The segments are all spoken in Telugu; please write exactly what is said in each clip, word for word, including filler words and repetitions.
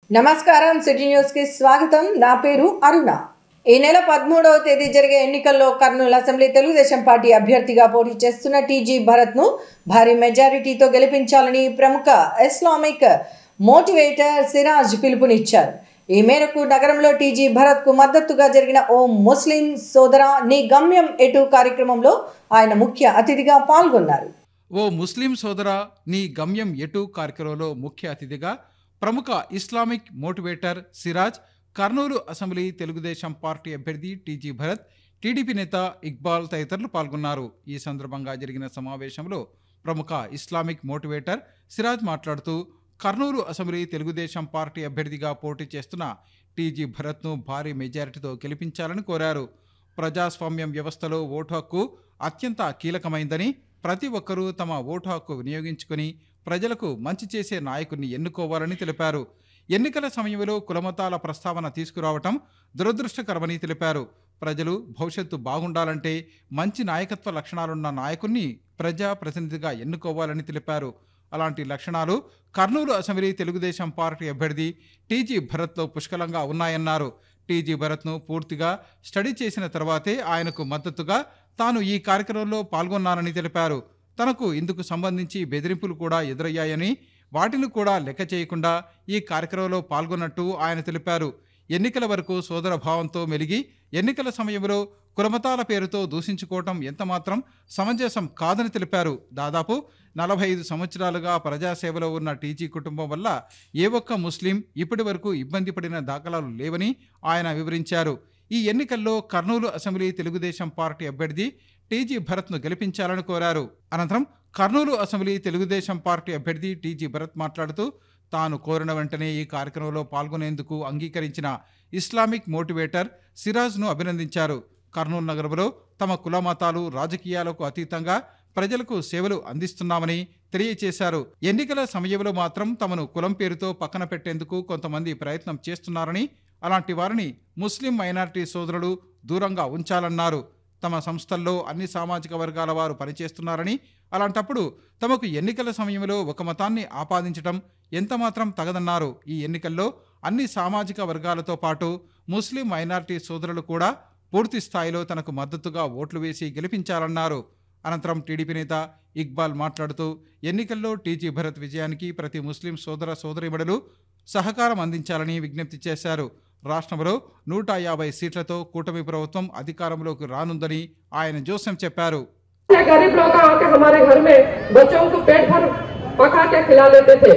నమస్కారం సిటీ న్యూస్ కి స్వాగతం. నా పేరు అరుణ. ఈ నెల పదమూడవ తేదీ జరిగే ఎన్నికల్లో కర్నూలు అసెంబ్లీ తెలుగుదేశం పార్టీ అభ్యర్థిగా పోటీ చేస్తున్న టీజీ భరత్ ను భారీ మెజారిటీతో గెలిపించాలని ప్రముఖ ఇస్లామిక్ మోటివేటర్ సిరాజ్ పిలుపునిచ్చారు. ఈ మేరకు నగరంలో టీజీ భరత్ కు మద్దతుగా జరిగిన ఓ ముస్లిం సోదరా నీ గమ్యం ఎటు కార్యక్రమంలో ఆయన ముఖ్య అతిథిగా పాల్గొన్నారు. ఓ ముస్లిం సోదరా నీ గమ్యం ఎటు కార్యక్రమంలో ముఖ్య అతిథిగా ప్రముఖ Islamic motivator Siraj, Kurnool assembly Telugu Desam party అభ్యర్థి టీజీ భరత్, టీడీపీ నేత ఇక్బాల్ తదితరులు పాల్గొన్నారు. ఈ సందర్భంగా జరిగిన సమావేశంలో ప్రముఖ ఇస్లామిక్ మోటివేటర్ సిరాజ్ మాట్లాడుతూ కర్నూలు అసెంబ్లీ తెలుగుదేశం పార్టీ అభ్యర్థిగా పోటీ చేస్తున్న టీజీ భరత్ను భారీ మెజారిటీతో గెలిపించాలని కోరారు. ప్రజాస్వామ్యం వ్యవస్థలో ఓటు హక్కు అత్యంత కీలకమైందని, ప్రతి ఒక్కరూ తమ ఓటు హక్కు వినియోగించుకుని ప్రజలకు మంచి చేసే నాయకుడిని ఎన్నుకోవాలని తెలిపారు. ఎన్నికల సమయంలో కులమతాల ప్రస్తావన తీసుకురావటం దురదృష్టకరమని తెలిపారు. ప్రజలు భవిష్యత్తు బాగుండాలంటే మంచి నాయకత్వ లక్షణాలున్న నాయకుడిని ప్రజా ప్రతినిధిగా ఎన్నుకోవాలని తెలిపారు. అలాంటి లక్షణాలు కర్నూలు అసెంబ్లీ తెలుగుదేశం పార్టీ అభ్యర్థి టీజీ భరత్లో పుష్కలంగా ఉన్నాయన్నారు. టీజీ భరత్ను పూర్తిగా స్టడీ చేసిన తర్వాతే ఆయనకు మద్దతుగా తాను ఈ కార్యక్రమంలో పాల్గొన్నానని తెలిపారు. తనకు ఇందుకు సంబంధించి బెదిరింపులు కూడా ఎదురయ్యాయని, వాటిని కూడా లెక్క చేయకుండా ఈ కార్యక్రమంలో పాల్గొన్నట్టు ఆయన తెలిపారు. ఎన్నికల వరకు సోదర భావంతో మెలిగి ఎన్నికల సమయంలో కులమతాల పేరుతో దూషించుకోవటం ఎంతమాత్రం సమంజసం కాదని తెలిపారు. దాదాపు నలభై ఐదు సంవత్సరాలుగా ప్రజాసేవలో ఉన్న టీజీ కుటుంబం వల్ల ఏ ఒక్క ముస్లిం ఇప్పటి వరకు ఇబ్బంది పడిన దాఖలాలు లేవని ఆయన వివరించారు. ఈ ఎన్నికల్లో కర్నూలు అసెంబ్లీ తెలుగుదేశం పార్టీ అభ్యర్థి టీజీ భరత్ను గెలిపించాలని కోరారు. అనంతరం కర్నూలు అసెంబ్లీ తెలుగుదేశం పార్టీ అభ్యర్థి టీజీ భరత్ మాట్లాడుతూ తాను కోరిన వెంటనే ఈ కార్యక్రమంలో పాల్గొనేందుకు అంగీకరించిన ఇస్లామిక్ మోటివేటర్ సిరాజ్ను అభినందించారు. కర్నూలు నగరంలో తమ కుల మతాలు రాజకీయాలకు అతీతంగా ప్రజలకు సేవలు అందిస్తున్నామని తెలియజేశారు. ఎన్నికల సమయంలో మాత్రం తమను కులం పేరుతో పక్కన పెట్టేందుకు కొంతమంది ప్రయత్నం చేస్తున్నారని, అలాంటి వారిని ముస్లిం మైనారిటీ సోదరులు దూరంగా ఉంచాలన్నారు. తమ సంస్థల్లో అన్ని సామాజిక వర్గాల వారు పనిచేస్తున్నారని, అలాంటప్పుడు తమకు ఎన్నికల సమయంలో ఒక మతాన్ని ఆపాదించడం ఎంతమాత్రం తగదన్నారు. ఈ ఎన్నికల్లో అన్ని సామాజిక వర్గాలతో పాటు ముస్లిం మైనారిటీ సోదరులు కూడా పూర్తి స్థాయిలో తనకు మద్దతుగా ఓట్లు వేసి గెలిపించాలన్నారు. అనంతరం టీడీపీ నేత ఇక్బాల్ మాట్లాడుతూ ఎన్నికల్లో టీజీ భరత్ విజయానికి ప్రతి ముస్లిం సోదర సోదరీమణులు సహకారం అందించాలని విజ్ఞప్తి చేశారు. రాష్ట్రంలో నూట యాభై సీట్లతో కూటమి ప్రభుత్వం అధికారంలోకి రానుందని ఆయన జోస్యం చెప్పారు. गरीब लोग आके हमारे घर में बच्चों को पेट भर पका के खिला लेते थे.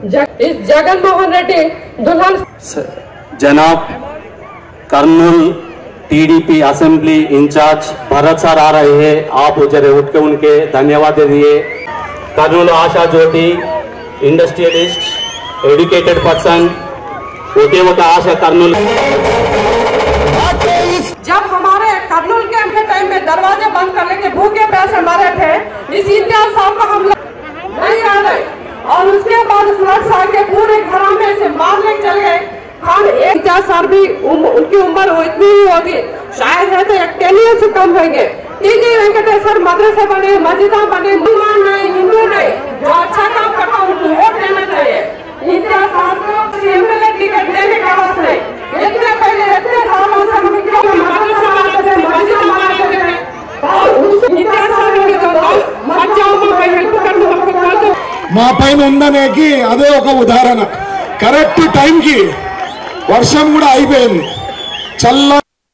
इस जगन मोहन रेड्डी दुल्हन जनाब Kurnool TDP assembly in-charge Bharat sir आ रहे हैं. आप जरा उठ के उनके धन्यवाद दे दिए. कर्नूल आशा ज्योति इंडस्ट्रियलिस्ट एजुकेटेड पर्सन होते वो आशा कर्नूल. जब हमारे कर्नूल के टाइम में दरवाजे बंद कर लेके भूखे प्यासे मरे थे, इस इम्तियाज साहब को हम लोग नहीं आ रहे और उसके बाद फ्लड्स आके पूरे घराने से मारने चले गए. हम एक चार साल भी उम, उनकी उम्र इतनी ही होगी, शायद है तो एक टेन ईयर से कम होंगे. टीजी वेंकटेश्वर मदरसे बने, मस्जिदा बने, मुसलमान नहीं हिंदू नहीं, जो अच्छा काम करता उनको वोट देना चाहिए. इम्तियाज साहब को एमएलए टिकट देने का आवाज नहीं. इतने पहले इतने सालों से हम मदरसा बनाते थे, मस्जिद बनाते थे और उस इम्तियाज साहब के तो बच्चाओं को हेल्प करने हमको बोल दो. మా పైన ఉందనేకి అదే ఒక ఉదాహరణ. కరెక్ట్ టైంకి వర్షం కూడా అయిపోయింది. చల్ల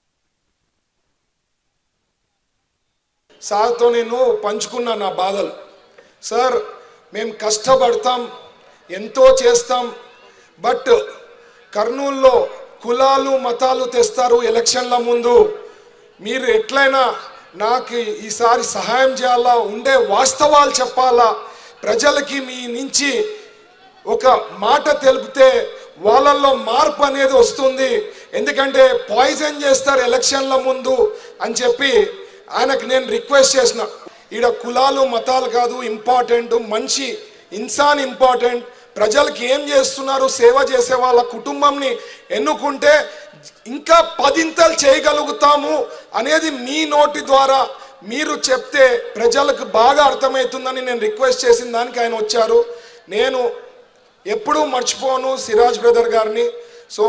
సార్తో నేను పంచుకున్నా నా బాధలు. సార్ మేము కష్టపడతాం, ఎంతో చేస్తాం, బట్ కర్నూలులో కులాలు మతాలు తెస్తారు ఎలక్షన్ల ముందు. మీరు ఎట్లయినా నాకు ఈసారి సహాయం చేయాలా, ఉండే వాస్తవాలు చెప్పాలా, ప్రజలకి మీ నుంచి ఒక మాట తెలిపితే వాళ్ళల్లో మార్పు అనేది వస్తుంది. ఎందుకంటే పాయిజన్ చేస్తారు ఎలక్షన్ల ముందు అని చెప్పి ఆయనకు నేను రిక్వెస్ట్ చేసిన. ఈడ కులాలు మతాలు కాదు ఇంపార్టెంట్, మంచి ఇన్సాన్ ఇంపార్టెంట్. ప్రజలకి ఏం చేస్తున్నారు, సేవ చేసే వాళ్ళ కుటుంబంని ఎన్నుకుంటే ఇంకా పదింతలు చేయగలుగుతాము అనేది మీ నోటి ద్వారా మీరు చెప్తే ప్రజలకు బాగా అర్థమవుతుందని నేను రిక్వెస్ట్ చేసిన దానికి ఆయన వచ్చారు. నేను ఎప్పుడూ మర్చిపోను సిరాజ్ బ్రదర్ గారిని. సో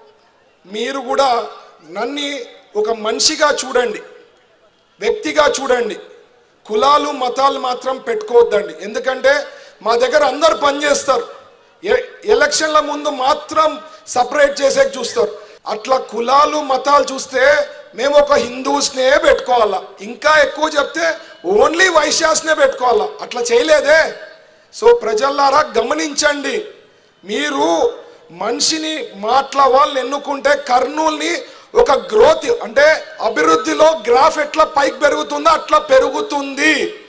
మీరు కూడా నన్ను ఒక మనిషిగా చూడండి, వ్యక్తిగా చూడండి. కులాలు మతాలు మాత్రం పెట్టుకోవద్దండి. ఎందుకంటే మా దగ్గర అందరు పనిచేస్తారు, ఎలక్షన్ల ముందు మాత్రం సపరేట్ చేసే చూస్తారు. అట్లా కులాలు మతాలు చూస్తే మేము ఒక హిందూస్నే పెట్టుకోవాలా, ఇంకా ఎక్కువ చెప్తే ఓన్లీ వైశ్యాస్నే పెట్టుకోవాలా. అట్లా చేయలేదే. సో ప్రజలారా గమనించండి, మీరు మనిషిని మాట్లా వాళ్ళని ఎన్నుకుంటే కర్నూల్ని ఒక గ్రోత్ అంటే అభివృద్ధిలో గ్రాఫ్ ఎట్లా పైకి పెరుగుతుందో అట్లా పెరుగుతుంది.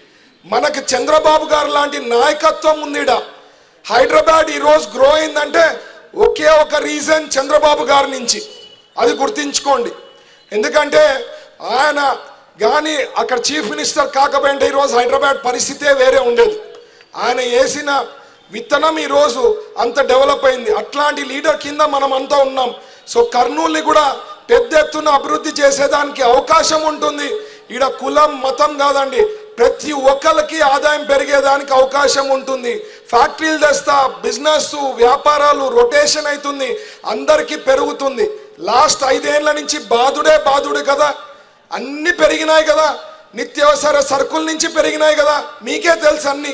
మనకి చంద్రబాబు గారు లాంటి నాయకత్వం ఉందిడ. హైదరాబాద్ ఈరోజు గ్రో అయిందంటే ఒకే ఒక రీజన్ చంద్రబాబు గారి నుంచి, అది గుర్తించుకోండి. ఎందుకంటే ఆయన కానీ అక్కడ చీఫ్ మినిస్టర్ కాకపోయింటే ఈరోజు హైదరాబాద్ పరిస్థితే వేరే ఉండేది. ఆయన వేసిన విత్తనం ఈరోజు అంత డెవలప్ అయింది. అట్లాంటి లీడర్ కింద మనం అంతా ఉన్నాం. సో కర్నూలుని కూడా పెద్ద ఎత్తున అభివృద్ధి చేసేదానికి అవకాశం ఉంటుంది. ఈడ కులం మతం కాదండి, ప్రతి ఒక్కరికి ఆదాయం పెరిగేదానికి అవకాశం ఉంటుంది. ఫ్యాక్టరీలు తెస్తా, బిజినెస్ వ్యాపారాలు రొటేషన్ అవుతుంది, అందరికీ పెరుగుతుంది. లాస్ట్ ఐదేళ్ల నుంచి బాధుడే బాధుడు కదా, అన్ని పెరిగినాయి కదా, నిత్యావసర సరుకుల నుంచి పెరిగినాయి కదా, మీకే తెలుసు అన్ని.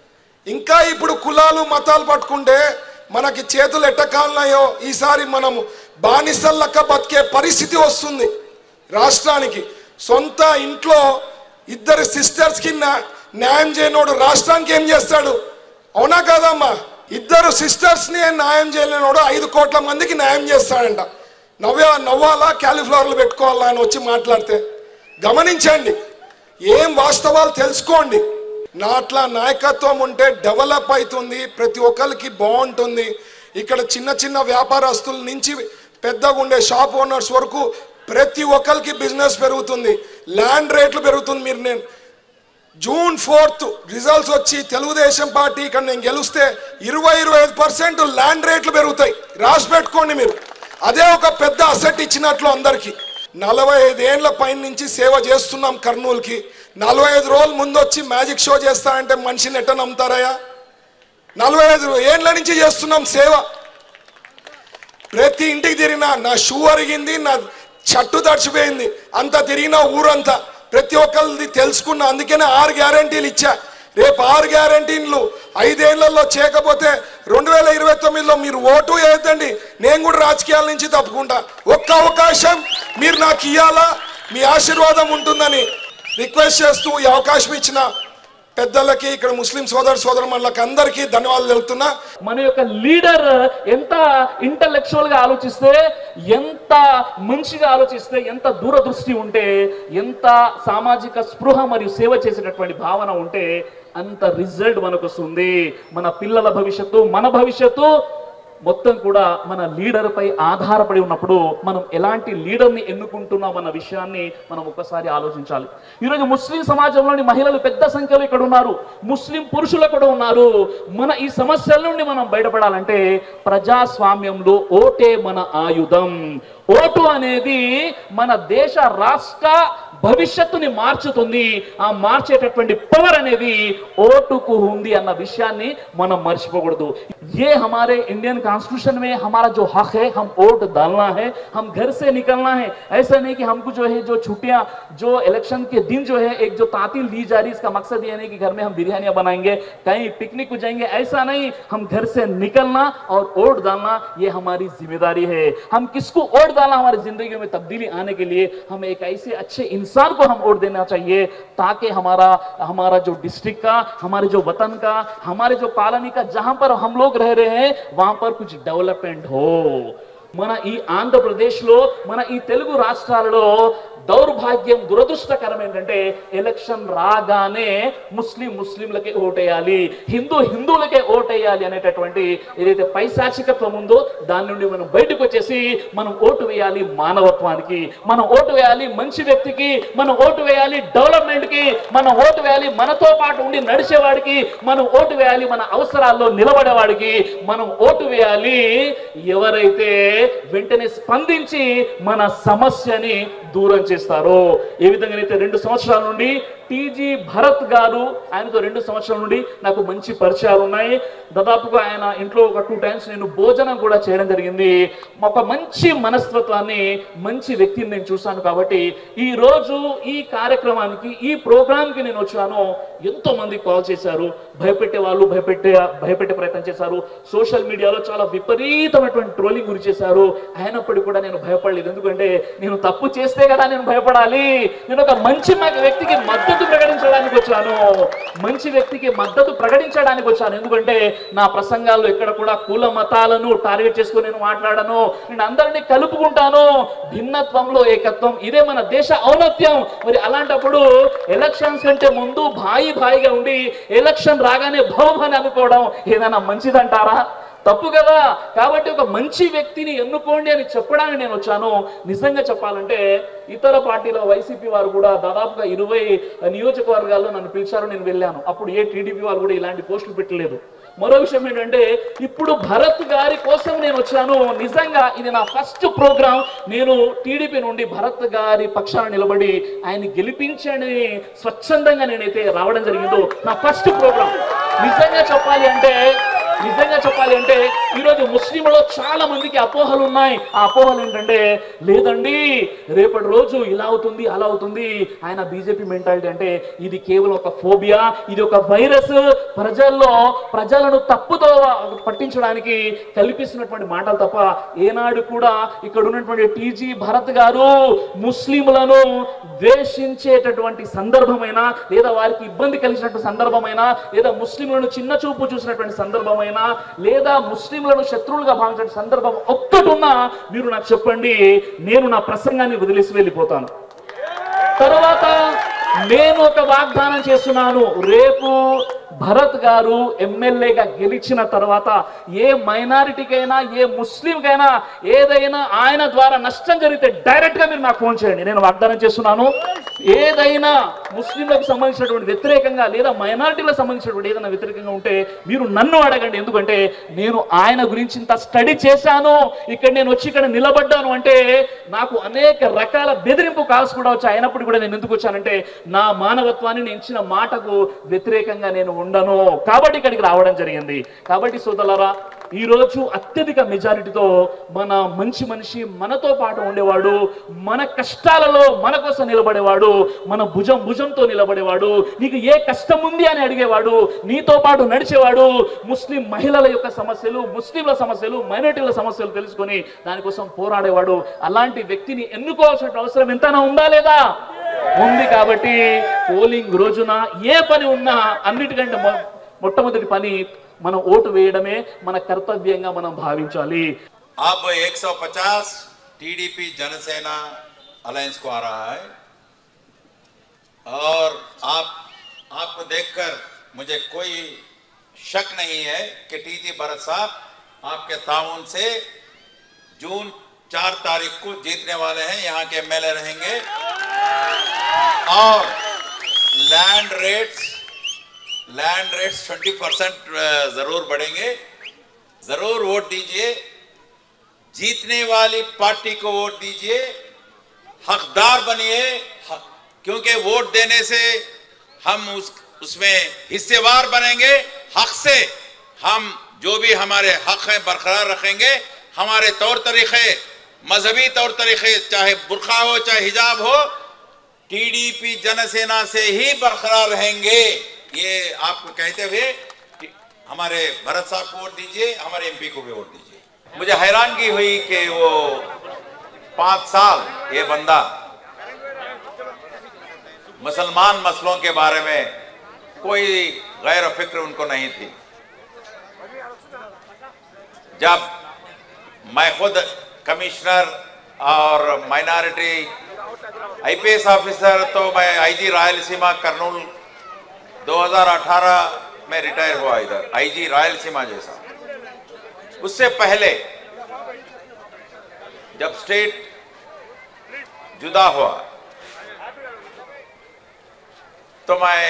ఇంకా ఇప్పుడు కులాలు మతాలు పట్టుకుంటే మనకి చేతులు ఎట్టకాలన్నాయో ఈసారి మనము బానిసల్లక్క బతికే పరిస్థితి వస్తుంది రాష్ట్రానికి. సొంత ఇంట్లో ఇద్దరు సిస్టర్స్కి న్యాయం చేయనోడు రాష్ట్రానికి ఏం చేస్తాడు? అవునా కాదమ్మా? ఇద్దరు సిస్టర్స్ని న్యాయం చేయలేనోడు ఐదు కోట్ల మందికి న్యాయం చేస్తాడంట. నవ్వా నవ్వాలా క్యాలీఫ్లవర్లు పెట్టుకోవాలా అని వచ్చి మాట్లాడితే గమనించండి, ఏం వాస్తవాలు తెలుసుకోండి. నా అట్లా నాయకత్వం ఉంటే డెవలప్ అవుతుంది, ప్రతి ఒక్కరికి బాగుంటుంది. ఇక్కడ చిన్న చిన్న వ్యాపారస్తుల నుంచి పెద్దగా ఉండే షాప్ ఓనర్స్ వరకు ప్రతి ఒక్కరికి బిజినెస్ పెరుగుతుంది, ల్యాండ్ రేట్లు పెరుగుతుంది. మీరు నేను జూన్ ఫోర్త్ రిజల్ట్స్ వచ్చి తెలుగుదేశం పార్టీ ఇక్కడ నేను గెలిస్తే ఇరవై ఇరవై ఐదు పర్సెంట్ ల్యాండ్ రేట్లు పెరుగుతాయి, రాసి పెట్టుకోండి మీరు. అదే ఒక పెద్ద అసెట్ ఇచ్చినట్లు అందరికీ. నలభై ఐదు ఏళ్ళ పైన నుంచి సేవ చేస్తున్నాం కర్నూలుకి. నలభై ఐదు రోజుల ముందు వచ్చి మ్యాజిక్ షో చేస్తానంటే మనిషిని ఎట్ట నమ్ముతారయ్యా? నలభై ఐదు ఏళ్ళ నుంచి చేస్తున్నాం సేవ. ప్రతి ఇంటికి తిరిగినా నా షూ అరిగింది, నా చట్టు తడిచిపోయింది, అంత తిరిగిన ఊరంతా ప్రతి ఒక్కరిది తెలుసుకున్నా. అందుకనే ఆరు గ్యారంటీలు ఇచ్చా. రేపు ఆరు గ్యారంటీలు ఐదేళ్లలో చేయకపోతే రెండు వేల ఇరవై తొమ్మిదిలో మీరు ఓటు వేయద్దండి, నేను కూడా రాజకీయాల నుంచి తప్పుకుంటా. ఒక్క అవకాశం మీరు నాకు ఇవ్వాలా, మీ ఆశీర్వాదం ఉంటుందని రిక్వెస్ట్ చేస్తూ ఈ అవకాశం ఇచ్చిన పెద్దలకి, ఇక్కడ ముస్లిం సోదర సోదరులకు అందరికీ ధన్యవాదాలు తెలుపుతున్నా. మన యొక్క లీడర్ ఎంత ఇంటలెక్చువల్ గా ఆలోచిస్తే, ఎంత మంచిగా ఆలోచిస్తే, ఎంత దూరదృష్టి ఉంటే, ఎంత సామాజిక స్పృహ మరియు సేవ చేసేటటువంటి భావన ఉంటే అంత రిజల్ట్ మనకు వస్తుంది. మన పిల్లల భవిష్యత్తు, మన భవిష్యత్తు మొత్తం కూడా మన లీడర్ పై ఆధారపడి ఉన్నప్పుడు మనం ఎలాంటి లీడర్ని ఎన్నుకుంటున్నాం అన్న విషయాన్ని మనం ఒక్కసారి ఆలోచించాలి. ఈరోజు ముస్లిం సమాజంలోని మహిళలు పెద్ద సంఖ్యలో ఇక్కడ ఉన్నారు, ముస్లిం పురుషులు కూడా ఉన్నారు. మన ఈ సమస్యల నుండి మనం బయటపడాలంటే ప్రజాస్వామ్యంలో ఓటే మన ఆయుధం. ఓటు అనేది మన దేశ రాష్ట్ర భవిష్యత్తుని మార్చుతుంది. ఆ మార్చేటటువంటి పవర్ అనేది ఓటుకు ఉంది అన్న విషయాన్ని మనం మర్చిపోకూడదు. ये हमारे इंडियन कॉन्स्टिट्यूशन में हमारा जो हक है, हम वोट डालना है, हम घर से निकलना है. ऐसा नहीं कि हमको जो है जो छुट्टियां जो इलेक्शन के दिन जो है एक जो तातील दी जा रही, इसका मकसद ये नहीं कि घर में हम बिरयानियां बनाएंगे, कहीं पिकनिक को जाएंगे, ऐसा नहीं. हम घर से निकलना और वोट डालना ये हमारी जिम्मेदारी है. हम किसको वोट डालना, हमारी जिंदगी में तब्दीली आने के लिए हम एक ऐसे अच्छे इंसान को हम वोट देना चाहिए ताकि हमारा हमारा जो डिस्ट्रिक्ट का, हमारे जो वतन का, हमारे जो कॉलोनी का, जहां पर हम लोग रह रहे हैं वहां पर कुछ डेवलपमेंट हो. మన ఈ ఆంధ్రప్రదేశ్లో, మన ఈ తెలుగు రాష్ట్రాలలో దౌర్భాగ్యం, దురదృష్టకరం ఏంటంటే ఎలక్షన్ రాగానే ముస్లిం ముస్లింలకే ఓటేయాలి, హిందూ హిందువులకే ఓటేయాలి అనేటటువంటి ఏదైతే పైశాచికత్వం ఉందో దాని నుండి మనం బయటకు వచ్చేసి మనం ఓటు వేయాలి మానవత్వానికి, మనం ఓటు వేయాలి మంచి వ్యక్తికి, మనం ఓటు వేయాలి డెవలప్మెంట్కి, మనం ఓటు వేయాలి మనతో పాటు ఉండి నడిచేవాడికి, మనం ఓటు వేయాలి మన అవసరాల్లో నిలబడేవాడికి, మనం ఓటు వేయాలి ఎవరైతే వెంటనే స్పందించి మన సమస్యని దూరం చేస్తారు. ఏ విధంగానైతే రెండు సంవత్సరాల నుండి టీజీ భరత్ గారు, ఆయనతో రెండు సంవత్సరాల నుండి నాకు మంచి పరిచయాలు ఉన్నాయి. దాదాపుగా ఆయన ఇంట్లో ఒక టూ టైమ్స్ నేను భోజనం కూడా చేయడం జరిగింది. ఒక మంచి మనస్తత్వాన్ని, మంచి వ్యక్తిని నేను చూశాను. కాబట్టి ఈ రోజు ఈ కార్యక్రమానికి, ఈ ప్రోగ్రామ్కి నేను వచ్చాను. ఎంతో మంది కాల్ చేశారు, భయపెట్టే వాళ్ళు భయపెట్టే భయపెట్టే ప్రయత్నం చేశారు. సోషల్ మీడియాలో చాలా విపరీతమైనటువంటి ట్రోలింగ్ గురి చేశారు. అయినప్పటికీ కూడా నేను భయపడలేదు. ఎందుకంటే నేను తప్పు చేస్తే కదా నేను భయపడాలి. నేను ఒక మంచి వ్యక్తికి మద్దతు ప్రకటించడానికి వచ్చాను. మంచి వ్యక్తికి మద్దతు ప్రకటించడానికి వచ్చాను. ఎందుకంటే నా ప్రసంగాల్లో ఎక్కడ కూడా కుల మతాలను టార్గెట్ చేసుకుని నేను మాట్లాడను. నేను అందరినీ కలుపుకుంటాను. భిన్నత్వంలో ఏకత్వం, ఇదే మన దేశ ఔన్నత్యం. మరి అలాంటప్పుడు ఎలక్షన్స్ కంటే ముందు భాయి భాయిగా ఉండి ఎలక్షన్ రాగానే భవమని అనుకోవడం ఏదైనా మంచిదంటారా? తప్పు కదా. కాబట్టి ఒక మంచి వ్యక్తిని ఎన్నుకోండి అని చెప్పడానికి నేను వచ్చాను. నిజంగా చెప్పాలంటే ఇతర పార్టీల వైసీపీ వారు కూడా దాదాపుగా ఇరవై నియోజకవర్గాల్లో నన్ను పిలిచారు, నేను వెళ్ళాను. అప్పుడు ఏ టీడీపీ వాళ్ళు కూడా ఇలాంటి పోస్టులు పెట్టలేదు. మరో విషయం ఏంటంటే ఇప్పుడు భరత్ గారి కోసం నేను వచ్చాను. నిజంగా ఇది నా ఫస్ట్ ప్రోగ్రామ్. నేను టీడీపీ నుండి భరత్ గారి పక్షాన నిలబడి ఆయన గెలిపించని స్వచ్ఛందంగా నేనైతే రావడం జరిగిందో నా ఫస్ట్ ప్రోగ్రామ్. నిజంగా చెప్పాలి అంటే నిజంగా చెప్పాలి అంటే ఈరోజు ముస్లింలో చాలా మందికి అపోహలు ఉన్నాయి. ఆ అపోహలు ఏంటంటే, లేదండి రేపటి రోజు ఇలా అవుతుంది అలా అవుతుంది. ఆయన బీజేపీ మెంటాలిటీ అంటే ఇది కేవలం ఒక ఫోబియా, ఇది ఒక వైరస్, ప్రజల్లో ప్రజలను తప్పుతో పట్టించడానికి కల్పిస్తున్నటువంటి మాటలు తప్ప ఏనాడు కూడా ఇక్కడ ఉన్నటువంటి టీజీ భరత్ గారు ముస్లింలను ద్వేషించేటటువంటి సందర్భమైనా, లేదా వారికి ఇబ్బంది కలిగినటువంటి సందర్భమైనా, లేదా ముస్లింలను చిన్న చూపు చూసినటువంటి సందర్భమైనా, లేదా ముస్లింలను శత్రువులుగా భావించిన సందర్భం ఒక్కటి ఉన్నా మీరు నాకు చెప్పండి. నేను నా ప్రసంగాన్ని వదిలేసి వెళ్ళిపోతాను. తర్వాత నేను ఒక వాగ్దానం చేస్తున్నాను. రేపు భరత్ గారు ఎమ్మెల్యేగా గెలిచిన తర్వాత ఏ మైనారిటీకైనా, ఏ ముస్లింకైనా ఏదైనా ఆయన ద్వారా నష్టం జరిగితే డైరెక్ట్ గా మీరు నాకు ఫోన్ చేయండి. నేను వాగ్దానం చేస్తున్నాను. ఏదైనా ముస్లింలకు సంబంధించినటువంటి వ్యతిరేకంగా, లేదా మైనారిటీలకు సంబంధించినటువంటి ఏదైనా వ్యతిరేకంగా ఉంటే మీరు నన్ను అడగండి. ఎందుకంటే నేను ఆయన గురించి ఇంత స్టడీ చేశాను. ఇక్కడ నేను వచ్చి ఇక్కడ నిలబడ్డాను అంటే నాకు అనేక రకాల బెదిరింపు కాల్స్ కూడా వచ్చాయి. అయినప్పుడు కూడా నేను ఎందుకు వచ్చానంటే నా మానవత్వాన్ని, నేను ఇచ్చిన మాటకు వ్యతిరేకంగా నేను ఉండను కాబట్టి ఇక్కడికి రావడం జరిగింది. కాబట్టి సోదరులారా, ఈ రోజు అత్యధిక మెజారిటీతో మన మంచి మనిషి మనతో పాటు ఉండేవాడు, మన కష్టాలలో మన కోసం నిలబడేవాడు, మన భుజం భుజంతో నిలబడేవాడు, నీకు ఏ కష్టం ఉంది అని అడిగేవాడు, నీతో పాటు నడిచేవాడు, ముస్లిం మహిళల యొక్క సమస్యలు, ముస్లింల సమస్యలు, మైనారిటీల సమస్యలు తెలుసుకొని దానికోసం పోరాడేవాడు. అలాంటి వ్యక్తిని ఎన్నుకోవాల్సిన అవసరం ఎంతైనా ఉందా లేదా? ఉంది. కాబట్టి పోలింగ్ రోజున ఏ పని ఉన్నా అన్నిటికంటే మొట్టమొదటి పని మనం ఓటు వేయడమే మన కర్తవ్యంగా మనం భావించాలి. अब एक सौ पचास टीडीपी जनसेना अलायंस को आ रहा है और आप आपको देखकर मुझे कोई शक नहीं है कि टीजी भरत साहब आपके ताउन से जून चार तारीख को जीतने वाले हैं, यहाँ के एमएलए रहेंगे और land rates land rates twenty percent जरूर बढ़ेंगे. जरूर वोट दीजिए, जीतने वाली पार्टी को वोट दीजिए, हकदार बनिए, क्योंकि वोट देने से हम उस उसमें हिस्सेवार बनेंगे. हक से हम जो भी हमारे हक हैं बरकरार रखेंगे. हमारे तौर तरीके, मजहबी तौर तरीके, चाहे बुर्खा हो चाहे हिजाब हो, टीडीपी जनसेना से ही बरकरार रहेंगे. ये आपको कहते हुए हमारे भरत साहब को वोट दीजिए, हमारे एमपी को भी वोट दीजिए. मुझे हैरानगी हुई कि वो पांच साल ये बंदा मुसलमान मसलों के बारे में कोई गैर फिक्र उनको नहीं थी. जब मैं खुद कमिश्नर और माइनॉरिटी आईपीएस ऑफिसर, तो मैं आईजी रायलसीमा कर्नूल दो हज़ार अठारह में रिटायर हुआ इधर आईजी रायलसीमा जैसा. उससे पहले जब स्टेट जुदा हुआ तो मैं,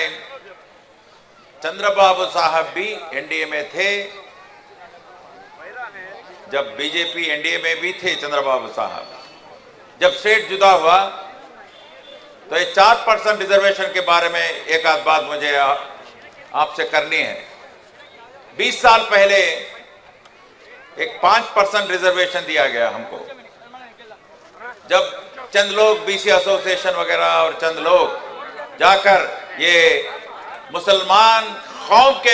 चंद्रबाबू साहब भी एनडीए में थे, जब बीजेपी एनडीए में भी थे चंद्रबाबू साहब, जब स्टेट जुदा हुआ तो ये चार परसेंट रिजर्वेशन के बारे में एक आध बात मुझे आपसे करनी है। बीस साल पहले एक पांच परसेंट रिजर्वेशन दिया गया हमको, जब चंद लोग बीसी एसोसिएशन वगैरह और चंद लोग जाकर ये मुसलमान कौम के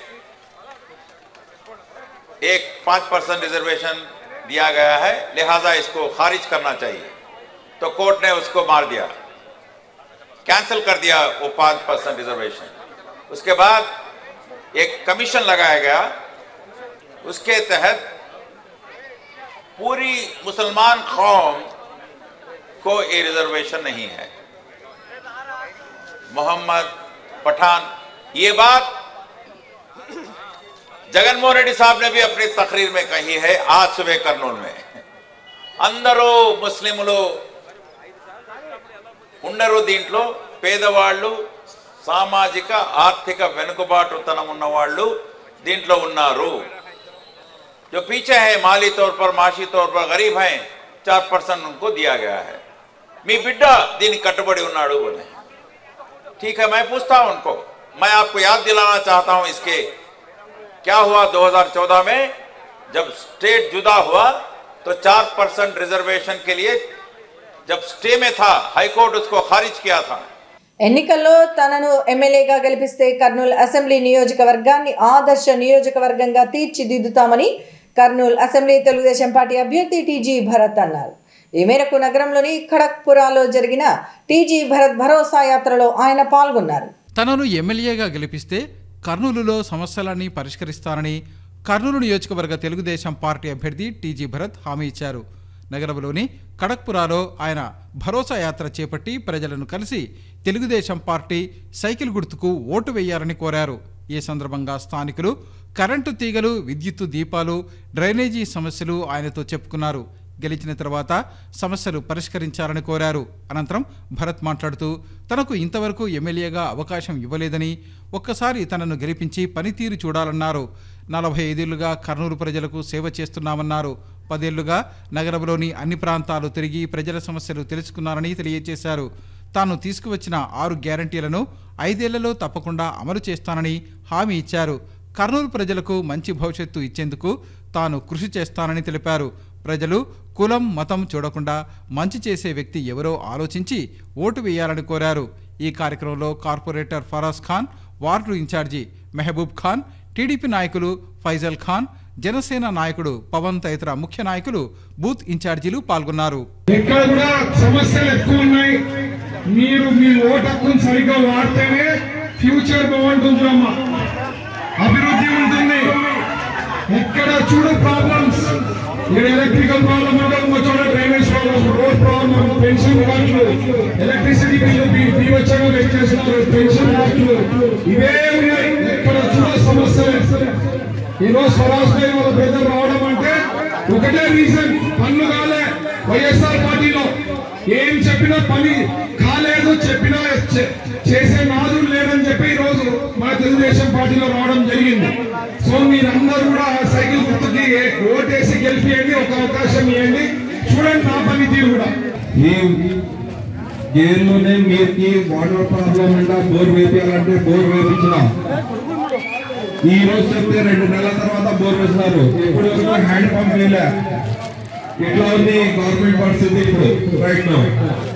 एक पांच परसेंट रिजर्वेशन दिया गया है, लिहाजा इसको खारिज करना चाहिए, तो कोर्ट ने उसको मार दिया, कैंसिल कर दिया वो पांच परसेंट रिजर्वेशन। उसके बाद एक कमीशन लगाया गया, उसके तहत पूरी मुसलमान कौम को ये रिजर्वेशन नहीं है। मोहम्मद पठान, ये बात जगनमोहन रेड्डी साहब ने भी अपनी तकरीर में कही है आज सुबह कर्नूल में। अंदरो मुस्लिमुलो ఉండరు దీంట్లో, పేదవాళ్ళు సామాజిక ఆర్థిక వెనుకబాటుతనం ఉన్నవాళ్ళు దీంట్లో ఉన్నారు। जो पीछे है माली तौर पर माशी तौर पर गरीब हैं, चार परसेंट उनको दिया गया है। मी बिड्डा దీనికి కట్టుబడి ఉన్నాడు बोले। ठीक है, मैं पूछता हूं उनको, मैं आपको याद दिलाना चाहता हूं इसके क्या हुआ दो हज़ार चौदह में जब स्टेट जुदा हुआ तो चार परसेंट रिजर्वेशन के लिए जब स्टे में था हाईकोर्ट उसको खारिज किया था। ఎన్నికల్లో తనను ఎమ్మెల్యేగా గెలిపిస్తే కర్నూలు అసెంబ్లీ నియోజకవర్గాన్ని ఆదర్శ నియోజకవర్గంగా తీర్చిదిద్దుతామని కర్నూలు అసెంబ్లీ తెలుగుదేశం పార్టీ అభ్యర్థి టీజీ భరత్ అన్నారు। ఈ మేరకు నగరంలోని ఖడక్పురాలో జరిగిన టీజీ భరత్ భరోసా యాత్రలో ఆయన పాల్గొన్నారు। తనను ఎమ్మెల్యేగా గెలిపిస్తే కర్నూలులో సమస్యలన్నీ పరిష్కరిస్తానని కర్నూలు నియోజకవర్గ తెలుగుదేశం పార్టీ అభ్యర్థి టీజీ భరత్ హామీ ఇచ్చారు। నగరంలోని ఖడక్పురాలో ఆయన భరోసా యాత్ర చేపట్టి ప్రజలను కలిసి తెలుగుదేశం పార్టీ సైకిల్ గుర్తుకు ఓటు వేయాలని కోరారు। ఈ సందర్భంగా స్థానికులు కరెంటు తీగలు, విద్యుత్తు దీపాలు, డ్రైనేజీ సమస్యలు ఆయనతో చెప్పుకున్నారు। గెలిచిన తర్వాత సమస్యలు పరిష్కరించాలని కోరారు। అనంతరం భరత్ మాట్లాడుతూ తనకు ఇంతవరకు ఎమ్మెల్యేగా అవకాశం ఇవ్వలేదని, ఒక్కసారి తనను గెలిపించి పనితీరు చూడాలన్నారు। నలభై ఐదేళ్లుగా కర్నూలు ప్రజలకు సేవ చేస్తున్నామన్నారు। పదేళ్లుగా నగరంలోని అన్ని ప్రాంతాలు తిరిగి ప్రజల సమస్యలు తెలుసుకున్నారని తెలియజేశారు। తాను తీసుకువచ్చిన ఆరు గ్యారంటీలను ఐదేళ్లలో తప్పకుండా అమలు చేస్తానని హామీ ఇచ్చారు। కర్నూలు ప్రజలకు మంచి భవిష్యత్తు ఇచ్చేందుకు తాను కృషి చేస్తానని తెలిపారు। ప్రజలు కులం మతం చూడకుండా మంచి చేసే వ్యక్తి ఎవరో ఆలోచించి ఓటు వేయాలని కోరారు। ఈ కార్యక్రమంలో corporator Faraz Khan, ward in-charge Mehboob Khan, TDP నాయకులు ఫైజల్ ఖాన్, జనసేన నాయకుడు పవన్ తదితర ముఖ్య నాయకులు, బూత్ ఇన్ఛార్జీలు పాల్గొన్నారు। ఇక్కడ కూడా సమస్యలు ఎక్కువ ఉన్నాయి, మీరు మీ ఓటు హక్కును సరిగ్గా వాడితేనే ఫ్యూచర్ బాగుంటుందమ్మా, అభివృద్ధి ఉంటుంది। ఇక్కడ చూడు ప్రాబ్లమ్స్, ఎలక్ట్రికల్ ప్రాబ్లమ్ ఉండదు, చోట drainage problem, road problem, pension ఖర్చులు, ఎలక్ట్రిసిటీ బిల్లు బీవచ్చగా పెట్టేస్తున్నారు, పెన్షన్ ఖర్చులు, ఇవే ఉన్నాయి। ఇక్కడ చూడ సమస్యలు। ఈరోజు స్వరాజ్ వాళ్ళ ప్రజలు రావడం అంటే ఒకటే రీజన్, పన్ను కాలే వైఎస్ఆర్ పార్టీలో, ఏం చెప్పినా పని కాలేదు, చెప్పినా చేసే నాదులు లేదని చెప్పి ఈ రోజు మన తెలుగుదేశం పార్టీలో రావడం జరిగింది। సో మీరందరూ కూడా సైకిల్ గుర్తుకి ఓటేసి గెలిపియండి, ఒక అవకాశం ఇవ్వండి, చూడండి నా పని తీరు కూడా। ఈ గేర్లోనే మీరుకి వాటర్ ప్రాబ్లం ఉందా, బోర్ వేపించాలంటే బోర్ వేపించిన ఈ రోజు చెప్తే రెండు నెలల తర్వాత బోర్ వేసినారు, ఇప్పుడు వరకు హ్యాండ్ పంప్ వేయలే। ఇట్లా ఉంది గవర్నమెంట్ పరిస్థితి ఇప్పుడు రైట్ నౌ।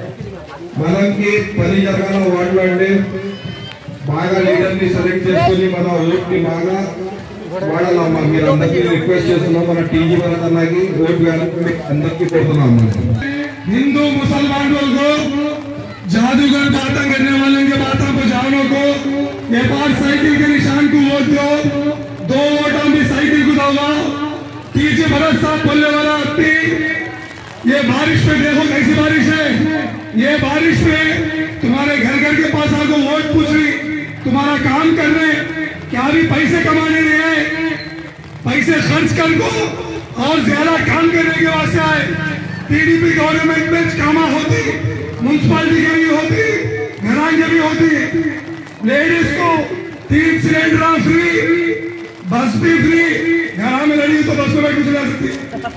మనకి పని జరగాల వాటిలో అంటే బాగా లీడర్ని సెలెక్ట్ చేసుకుని మన ఓట్ని బాగా వాడాలమ్మా। మీరు అందరికీ రిక్వెస్ట్ చేస్తున్నాం, మన టీజీ భరత్ అన్నకి ఓటు వేయాలని అందరికీ కోరుతున్నాం। हिंदू मुसलमान को जादूगर बातें करने वाले के बातों को जानो को एक बार साइकिल के निशान को वोट दो, दो वोटों में साइकिल को दो। टीजी भरत साहब बोलने वाला व्यक्ति, ये बारिश में देखो कैसी बारिश है, ये बारिश में तुम्हारे घर घर के पास आकर वोट पूछ रही, तुम्हारा काम कर रहे, क्या भी पैसे कमाने नहीं है, पैसे खर्च कर दो और ज्यादा काम करने के वास्ते आए। टीडीपी गवर्नमेंट में कामा होती, म्यूनसिपालिटी की भी होती, घरान की भी होती, लेडीज को तीन सिलेंडर फ्री, बस भी फ्री, घर में लड़ी तो बस में कुछ जा सकती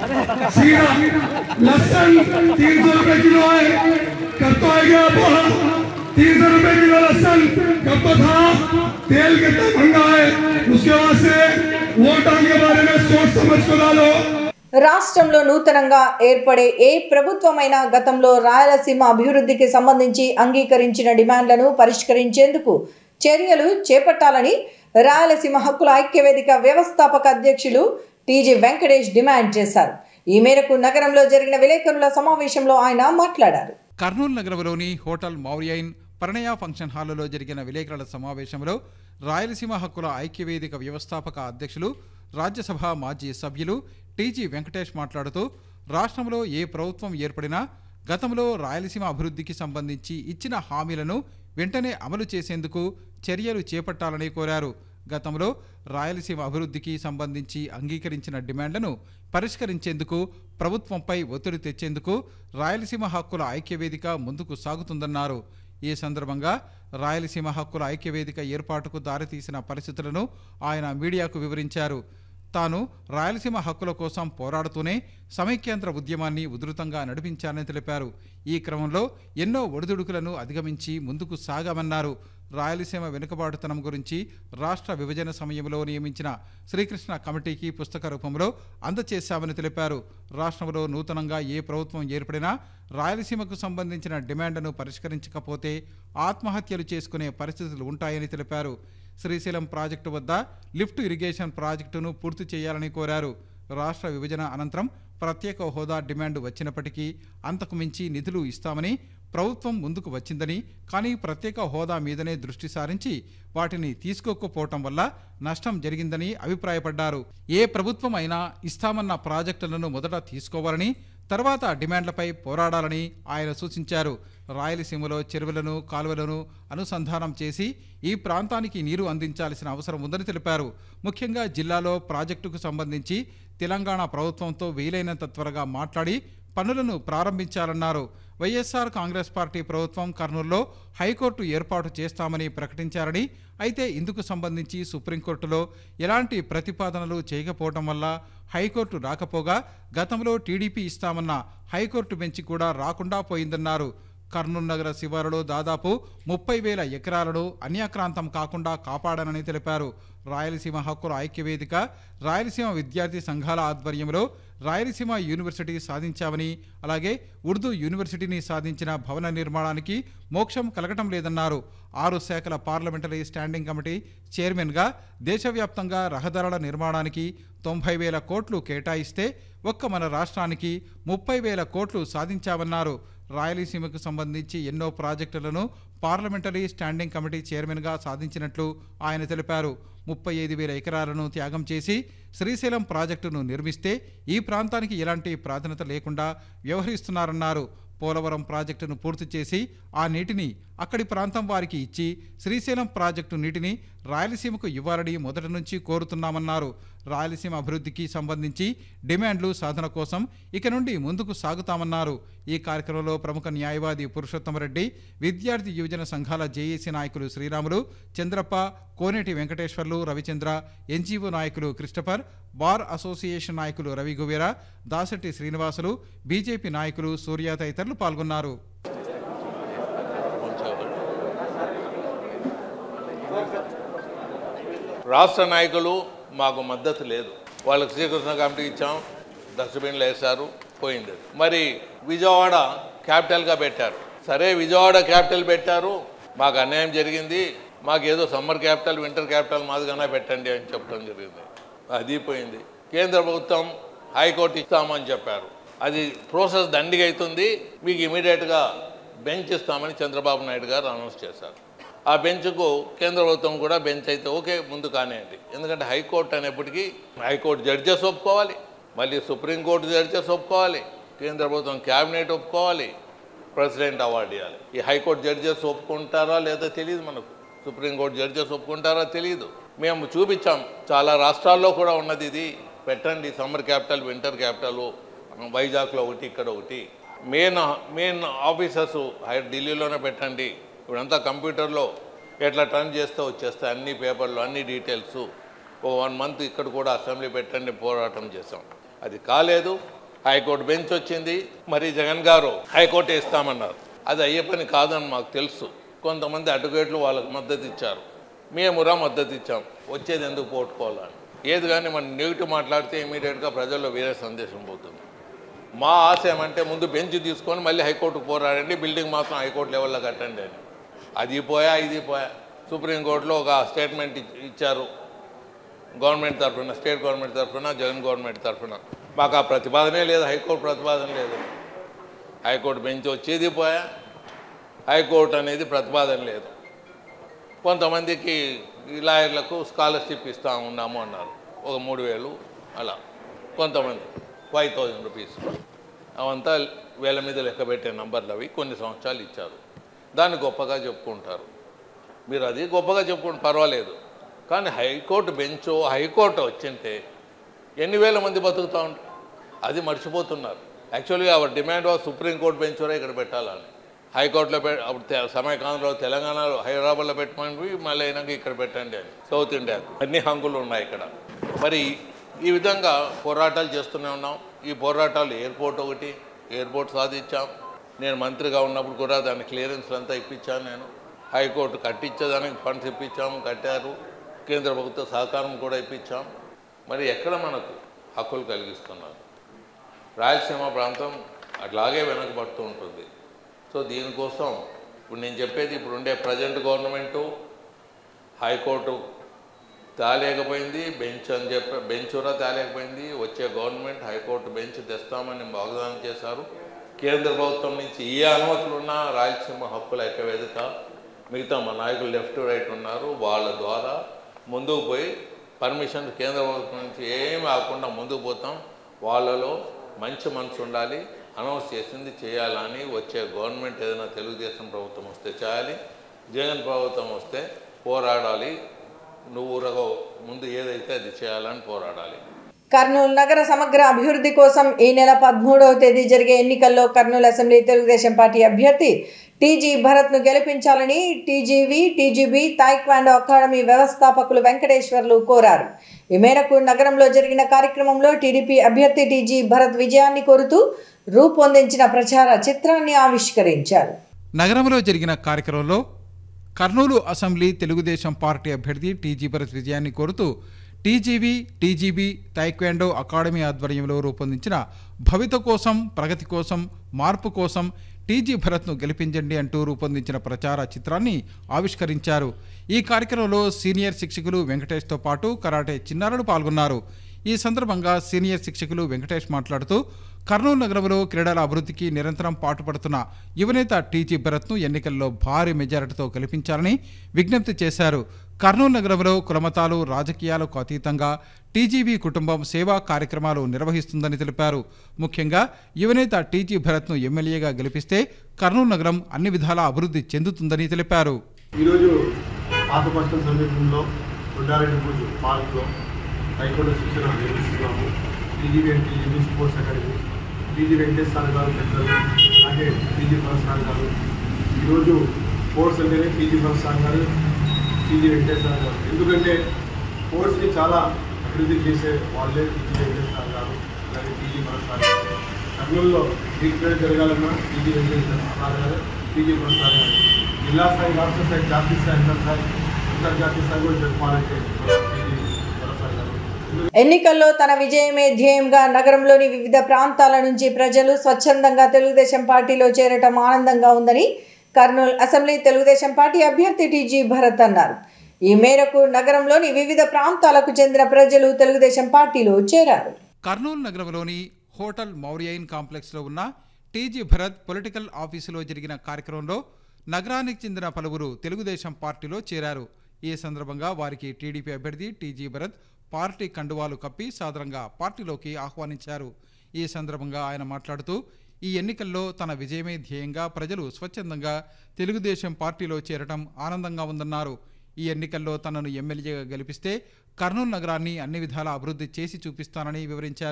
सीधा लहसुन तीन सौ रुपए किलो है कब तो आएगा बोला तीन सौ रुपए किलो लहसुन कब तो था तेल कितना महंगा है उसके बाद से वोट के बारे में सोच समझ को डालो। రాష్ట్రంలో నూతనంగా ఏర్పడే ఏ ప్రభుత్వమైనా గతంలో రాయలసీమ అభివృద్ధికి సంబంధించి అంగీకరించిన డిమాండ్లను పరిష్కరించేందుకు చర్యలు చేపట్టాలని రాయలసీమ హక్కుల ఐక్యవేదిక వ్యవస్థాపక అధ్యక్షులు టీజీ వెంకటేష్ డిమాండ్ చేశారు. ఈ మేరకు నగరంలో జరిగిన విలేకరుల సమావేశంలో ఆయన మాట్లాడారు. కర్నూలు నగరంలోని హోటల్ మౌర్యైన్ పరిణయ ఫంక్షన్ హాల్లో జరిగిన విలేకరుల సమావేశంలో రాయలసీమ హక్కుల ఐక్యవేదిక వ్యవస్థాపక అధ్యక్షులు రాజ్యసభ మాజీ సభ్యులు టీజీ వెంకటేష్ మాట్లాడుతూ రాష్ట్రంలో ఏ ప్రభుత్వం ఏర్పడినా గతంలో రాయలసీమ అభివృద్ధికి సంబంధించి ఇచ్చిన హామీలను వెంటనే అమలు చేసేందుకు చర్యలు చేపట్టాలని కోరారు. గతంలో రాయలసీమ అభివృద్ధికి సంబంధించి అంగీకరించిన డిమాండ్లను పరిష్కరించేందుకు ప్రభుత్వంపై ఒత్తిడి తెచ్చేందుకు రాయలసీమ హక్కుల ఐక్యవేదిక ముందుకు సాగుతుందన్నారు. ఈ సందర్భంగా రాయలసీమ హక్కుల ఐక్యవేదిక ఏర్పాటుకు దారితీసిన పరిస్థితులను ఆయన మీడియాకు వివరించారు. తాను రాయలసీమ హక్కుల కోసం పోరాడుతూనే సమైక్యాంధ్ర ఉద్యమాన్ని ఉధృతంగా నడిపించారని తెలిపారు. ఈ క్రమంలో ఎన్నో ఒడిదుడుకులను అధిగమించి ముందుకు సాగామన్నారు. రాయలసీమ వెనుకబాటుతనం గురించి రాష్ట్ర విభజన సమయంలో నియమించిన శ్రీకృష్ణ కమిటీకి పుస్తక రూపంలో అందచేశామని తెలిపారు. రాష్ట్రంలో నూతనంగా ఏ ప్రభుత్వం ఏర్పడినా రాయలసీమకు సంబంధించిన డిమాండ్ను పరిష్కరించకపోతే ఆత్మహత్యలు చేసుకునే పరిస్థితులు ఉంటాయని తెలిపారు. శ్రీశైలం ప్రాజెక్టు వద్ద లిఫ్ట్ ఇరిగేషన్ ప్రాజెక్టును పూర్తి చేయాలని కోరారు. రాష్ట్ర విభజన అనంతరం ప్రత్యేక హోదా డిమాండ్ వచ్చినప్పటికీ అంతకు మించి నిధులు ఇస్తామని ప్రభుత్వం ముందుకు వచ్చిందని, కానీ ప్రత్యేక హోదా మీదనే దృష్టి సారించి వాటిని తీసుకోకపోవటం వల్ల నష్టం జరిగిందని అభిప్రాయపడ్డారు. ఏ ప్రభుత్వం అయినా ఇస్తామన్న ప్రాజెక్టులను మొదట తీసుకోవాలని, తర్వాత డిమాండ్లపై పోరాడాలని ఆయన సూచించారు. రాయలసీమలో చెరువులను కాలువలను అనుసంధానం చేసి ఈ ప్రాంతానికి నీరు అందించాల్సిన అవసరం ఉందని తెలిపారు. ముఖ్యంగా జిల్లాలో ప్రాజెక్టుకు సంబంధించి తెలంగాణ ప్రభుత్వంతో వీలైనంత త్వరగా మాట్లాడి పనులను ప్రారంభించాలన్నారు. వైఎస్ఆర్ కాంగ్రెస్ పార్టీ ప్రభుత్వం కర్నూలులో హైకోర్టు ఏర్పాటు చేస్తామని ప్రకటించారని, అయితే ఇందుకు సంబంధించి సుప్రీంకోర్టులో ఎలాంటి ప్రతిపాదనలు చేయకపోవడం వల్ల హైకోర్టు రాకపోగా గతంలో టీడీపీ ఇస్తామన్న హైకోర్టు బెంచ్ కూడా రాకుండా పోయిందన్నారు. కర్నూలు నగర శివారులో దాదాపు ముప్పై వేల ఎకరాలను అన్యాక్రాంతం కాకుండా కాపాడానని తెలిపారు. రాయలసీమ హక్కుల ఐక్యవేదిక, రాయలసీమ విద్యార్థి సంఘాల ఆధ్వర్యంలో రాయలసీమ యూనివర్సిటీ సాధించామని, అలాగే ఉర్దూ యూనివర్సిటీని సాధించిన భవన నిర్మాణానికి మోక్షం కలగటం లేదన్నారు. ఆరు శాఖల పార్లమెంటరీ స్టాండింగ్ కమిటీ చైర్మన్గా దేశవ్యాప్తంగా రహదారుల నిర్మాణానికి తొంభై వేల కోట్లు కేటాయిస్తే ఒక్క మన రాష్ట్రానికి ముప్పై వేల కోట్లు సాధించామన్నారు. రాయలసీమకు సంబంధించి ఎన్నో ప్రాజెక్టులను పార్లమెంటరీ స్టాండింగ్ కమిటీ చైర్మన్గా సాధించినట్లు ఆయన తెలిపారు. ముప్పై ఐదు వేల ఎకరాలను త్యాగం చేసి శ్రీశైలం ప్రాజెక్టును నిర్మిస్తే ఈ ప్రాంతానికి ఎలాంటి ప్రాధాన్యత లేకుండా వ్యవహరిస్తున్నారన్నారు. పోలవరం ప్రాజెక్టును పూర్తి చేసి ఆ నీటిని అక్కడి ప్రాంతం వారికి ఇచ్చి శ్రీశైలం ప్రాజెక్టు నీటిని రాయలసీమకు ఇవ్వాలని మొదటి నుంచి కోరుతున్నామన్నారు. రాయలసీమ అభివృద్ధికి సంబంధించి డిమాండ్లు సాధన కోసం ఇక నుండి ముందుకు సాగుతామన్నారు. ఈ కార్యక్రమంలో ప్రముఖ న్యాయవాది పురుషోత్తమరెడ్డి, విద్యార్థి యువజన సంఘాల జేఏసీ నాయకులు శ్రీరాములు, చంద్రప్ప, కోనేటి వెంకటేశ్వర్లు, రవిచంద్ర, ఎన్జీఓ నాయకులు క్రిస్టఫర్, బార్ అసోసియేషన్ నాయకులు రవి గువేరా, దాసటి శ్రీనివాసులు, బీజేపీ నాయకులు సూర్య తదితరులు పాల్గొన్నారు. రాష్ట్ర నాయకులు మాకు మద్దతు లేదు. వాళ్ళకి శ్రీకృష్ణ కమిటీ ఇచ్చాం, డస్ట్బిన్లు వేశారు, పోయింది. మరి విజయవాడ క్యాపిటల్గా పెట్టారు. సరే, విజయవాడ క్యాపిటల్ పెట్టారు, మాకు అన్యాయం జరిగింది, మాకు ఏదో సమ్మర్ క్యాపిటల్ వింటర్ క్యాపిటల్ మాదిగానే పెట్టండి అని చెప్పడం జరిగింది. అది పోయింది. కేంద్ర ప్రభుత్వం హైకోర్టు ఇస్తామని చెప్పారు. అది ప్రాసెస్ దండిగా అవుతుంది, మీకు ఇమీడియట్గా బెంచ్ ఇస్తామని చంద్రబాబు నాయుడు గారు అనౌన్స్ చేశారు. ఆ బెంచ్కు కేంద్ర ప్రభుత్వం కూడా బెంచ్ అయితే ఓకే ముందు కానివ్వండి. ఎందుకంటే హైకోర్టు అనేప్పటికీ హైకోర్టు జడ్జెస్ ఒప్పుకోవాలి, మళ్ళీ సుప్రీంకోర్టు జడ్జెస్ ఒప్పుకోవాలి, కేంద్ర ప్రభుత్వం క్యాబినెట్ ఒప్పుకోవాలి, ప్రెసిడెంట్ అవార్డు ఇవ్వాలి. ఈ హైకోర్టు జడ్జెస్ ఒప్పుకుంటారా లేదా తెలియదు మనకు, సుప్రీంకోర్టు జడ్జెస్ ఒప్పుకుంటారా తెలియదు. మేము చూపించాం, చాలా రాష్ట్రాల్లో కూడా ఉన్నది. ఇది పెట్టండి, సమ్మర్ క్యాపిటల్ వింటర్ క్యాపిటల్, వైజాగ్లో ఒకటి, ఇక్కడ ఒకటి. మెయిన్ మెయిన్ ఆఫీసర్స్ ఢిల్లీలోనే పెట్టండి. ఇప్పుడంతా కంప్యూటర్లో ఎట్లా టర్న్ చేస్తే వచ్చేస్తాయి అన్ని పేపర్లు, అన్ని డీటెయిల్స్. ఓ వన్ మంత్ ఇక్కడ కూడా అసెంబ్లీ పెట్టండి పోరాటం చేసాం. అది కాలేదు. హైకోర్టు బెంచ్ వచ్చింది. మరి జగన్ గారు హైకోర్టు వేస్తామన్నారు. అది అయ్యే పని కాదని మాకు తెలుసు. కొంతమంది అడ్వకేట్లు వాళ్ళకు మద్దతు ఇచ్చారు. మేమురా మద్దతు ఇచ్చాం. వచ్చేది ఎందుకు పోగొట్టుకోవాలని. ఏది కానీ మనం నెగిటివ్ మాట్లాడితే ఇమీడియట్గా ప్రజల్లో వేరే సందేశం పోతుంది. మా ఆశ ఏమంటే ముందు బెంచ్ తీసుకొని మళ్ళీ హైకోర్టుకు పోరాడండి, బిల్డింగ్ మాత్రం హైకోర్టు లెవెల్లో కట్టండి అని. అది పోయా ఇది పోయా. సుప్రీంకోర్టులో ఒక స్టేట్మెంట్ ఇచ్చారు గవర్నమెంట్ తరఫున, స్టేట్ గవర్నమెంట్ తరఫున, జగన్ గవర్నమెంట్ తరఫున. మాకు ఆ ప్రతిపాదనే లేదు, హైకోర్టు ప్రతిపాదన లేదు. హైకోర్టు బెంచ్ వచ్చేది పోయా, హైకోర్టు అనేది ప్రతిపాదన లేదు. కొంతమందికి లాయర్లకు స్కాలర్షిప్ ఇస్తా ఉన్నాము అన్నారు, ఒక మూడు వేలు అలా. కొంతమంది ఫైవ్ థౌజండ్ రూపీస్, అవంతా వేల మీద లెక్క పెట్టే నంబర్లు అవి. కొన్ని సంవత్సరాలు ఇచ్చారు. దాన్ని గొప్పగా చెప్పుకుంటారు. మీరు అది గొప్పగా చెప్పుకుంటే పర్వాలేదు. కానీ హైకోర్టు బెంచ్ హైకోర్టు వచ్చింటే ఎన్ని వేల మంది బతుకుతూ ఉంటారు, అది మర్చిపోతున్నారు. యాక్చువల్గా our demand of supreme court bench కూడా ఇక్కడ పెట్టాలని. హైకోర్టులో పె అప్పుడు సమయకాలంలో తెలంగాణలో హైదరాబాద్లో పెట్టమని మళ్ళీ అయినాక ఇక్కడ పెట్టండి అని. సౌత్ ఇండియాకు అన్ని హంగులు ఉన్నాయి ఇక్కడ. మరి ఈ విధంగా పోరాటాలు చేస్తూనే ఉన్నాం. ఈ పోరాటాలు ఎయిర్పోర్ట్ ఒకటి, ఎయిర్పోర్ట్ సాధించాం. నేను మంత్రిగా ఉన్నప్పుడు కూడా దాని క్లియరెన్స్ అంతా ఇప్పించాను. నేను హైకోర్టు కట్టించేదానికి ఫండ్స్ ఇప్పించాము, కట్టారు. కేంద్ర ప్రభుత్వ సహకారం కూడా ఇప్పించాం. మరి ఎక్కడ మనకు హక్కులు కలిగిస్తున్నారు. రాయలసీమ ప్రాంతం అట్లాగే వెనకబడుతూ ఉంటుంది. సో దీనికోసం ఇప్పుడు నేను చెప్పేది, ఇప్పుడు ఉండే ప్రజెంట్ గవర్నమెంటు హైకోర్టు తేలేకపోయింది, బెంచ్ అని చెప్పి బెంచ్ కూడా తేలేకపోయింది. వచ్చే గవర్నమెంట్ హైకోర్టు బెంచ్ తెస్తామని వాగ్దానం చేశారు. కేంద్ర ప్రభుత్వం నుంచి ఏ అనుమతులు ఉన్నా రాయలసీమ హక్కుల ఐక్యవేదిక మిగతా మా నాయకులు లెఫ్ట్ రైట్ ఉన్నారు, వాళ్ళ ద్వారా ముందుకు పోయి పర్మిషన్ కేంద్ర ప్రభుత్వం నుంచి ఏమి ఆకుండా ముందుకు పోతాం. వాళ్ళలో మంచి మనసు ఉండాలి, అనౌన్స్ చేసింది చేయాలని. వచ్చే గవర్నమెంట్ ఏదైనా తెలుగుదేశం ప్రభుత్వం వస్తే చేయాలి, జగన్ ప్రభుత్వం వస్తే పోరాడాలి. నువ్వు ముందు ఏదైతే అది చేయాలని పోరాడాలి. కర్నూలు నగర సమగ్ర అభివృద్ధి కోసం ఈ నెల పదమూడవ తేదీ జరిగే ఎన్నికల్లో కర్నూలు అసెంబ్లీ తెలుగుదేశం పార్టీ అభ్యర్థి టీజీ భరత్ను గెలిపించాలని టీజీవి టీజీబీ తాయిక్వాండో అకాడమీ వ్యవస్థాపకులు వెంకటేశ్వర్లు కోరారు. ఈ మేరకు నగరంలో జరిగిన కార్యక్రమంలో టీడీపీ అభ్యర్థి టీజీ భరత్ విజయాన్ని కోరుతూ రూపొందించిన ప్రచార చిత్రాన్ని ఆవిష్కరించారు. నగరంలో జరిగిన కార్యక్రమంలో కర్నూలు అసెంబ్లీ తెలుగుదేశం పార్టీ అభ్యర్థి టీజీ భరత్ విజయాన్ని కోరుతూ టీజీవి టీజీబీ తాయిక్వాండో అకాడమీ ఆధ్వర్యంలో రూపొందించిన భవిత కోసం, ప్రగతి కోసం, మార్పు కోసం టీజీ భరత్ను గెలిపించండి అంటూ రూపొందించిన ప్రచార చిత్రాన్ని ఆవిష్కరించారు. ఈ కార్యక్రమంలో సీనియర్ శిక్షకులు వెంకటేష్తో పాటు కరాటే చిన్నారులు పాల్గొన్నారు. ఈ సందర్భంగా సీనియర్ శిక్షకులు వెంకటేష్ మాట్లాడుతూ కర్నూలు నగరంలో క్రీడల అభివృద్ధికి నిరంతరం పాటుపడుతున్న యువనేత టీజీ భరత్ను ఎన్నికల్లో భారీ మెజారిటీతో గెలిపించాలని విజ్ఞప్తి చేశారు. కర్నూలు నగరంలో కులమతాలు రాజకీయాలకు అతీతంగా టీజీబీ కుటుంబం సేవా కార్యక్రమాలు నిర్వహిస్తుందని తెలిపారు. ముఖ్యంగా యువనేత టీజీ భరత్ను ఎమ్మెల్యేగా గెలిపిస్తే కర్నూలు నగరం అన్ని విధాలా అభివృద్ధి చెందుతుందని తెలిపారు. ఈరోజు పాతపట్నం సమీపంలో కొండారెడ్డి పార్క్లో హైకోర్టు శిక్షణ నిర్వహిస్తున్నాము. TGB and TGB sports academy, TG Venkateswara గారు పెద్దలు, అలాగే టీజీ ప్రసాద్ గారు. ఈరోజు స్పోర్ట్స్ అంటేనే టీజీ ప్రసాద్ గారు, టీజీ వెంకటేశ్వర గారు. ఎందుకంటే స్పోర్ట్స్ని చాలా అభివృద్ధి చేసే వాళ్ళే టీజీ వెంకటేశ్వర గారు, అలాగే టీజీ ప్రసాద్ గారు. కర్నూలులో ట్రీట్మెంట్ జరగాలన్నా టీజీ వెంకటేశ్వర గారు, టీజీ ప్రసాద్ గారు. జిల్లా స్థాయి, రాష్ట్ర స్థాయి, జాతీయ స్థాయి, అంతర్స్థాయి అంతర్జాతీయ స్థాయి కూడా జరపాలంటే టీజీ ప్రసాద్ గారు. ఎన్నికల్లో తన విజయమే ధ్యేయంగా నగరంలోని వివిధ ప్రాంతాల నుంచి ప్రజలు స్వచ్ఛందంగా తెలుగుదేశం పార్టీలో చేరటం ఆనందంగా ఉందని కర్నూలు అసెంబ్లీ తెలుగుదేశం పార్టీ అభ్యర్థి టీజీ భరత్ అన్నారు. ఈ మేరకు నగరంలోని వివిధ ప్రాంతాలకు చెందిన ప్రజలు తెలుగుదేశం పార్టీలో చేరారు. కర్నూలు నగరంలోని హోటల్ మౌర్యైన్ కాంప్లెక్స్లో ఉన్న టీజీ భరత్ పొలిటికల్ ఆఫీసులో జరిగిన కార్యక్రమంలో నగరానికి చెందిన పలువురు తెలుగుదేశం పార్టీలో చేరారు. ఈ సందర్భంగా వారికి టీడీపీ అభ్యర్థి టీజీ భరత్ పార్టీ కండువాలు కప్పి సాదరంగా పార్టీలోకి ఆహ్వానించారు. ఈ సందర్భంగా ఆయన మాట్లాడుతూ ఈ ఎన్నికల్లో తన విజయమే ధ్యేయంగా ప్రజలు స్వచ్ఛందంగా తెలుగుదేశం పార్టీలో చేరటం ఆనందంగా ఉందన్నారు. ఈ ఎన్నికల్లో తనను ఎమ్మెల్యేగా గెలిపిస్తే కర్నూలు నగరాన్ని అన్ని విధాలా అభివృద్ధి చేసి చూపిస్తానని వివరించారు.